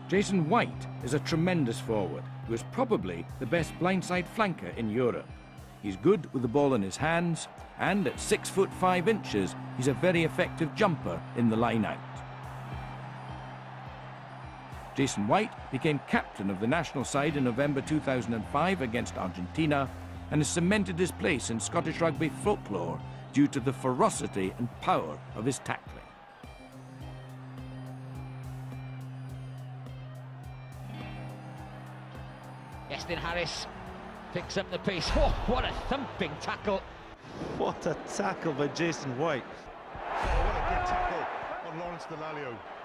Jason White is a tremendous forward who is probably the best blindside flanker in Europe. He's good with the ball in his hands, and at 6 foot 5 inches, he's a very effective jumper in the lineout. Jason White became captain of the national side in November 2005 against Argentina and has cemented his place in Scottish rugby folklore due to the ferocity and power of his tackling. Estin Harris picks up the pace. Oh, what a thumping tackle. What a tackle by Jason White. Oh, what a good tackle on Lawrence Delalio.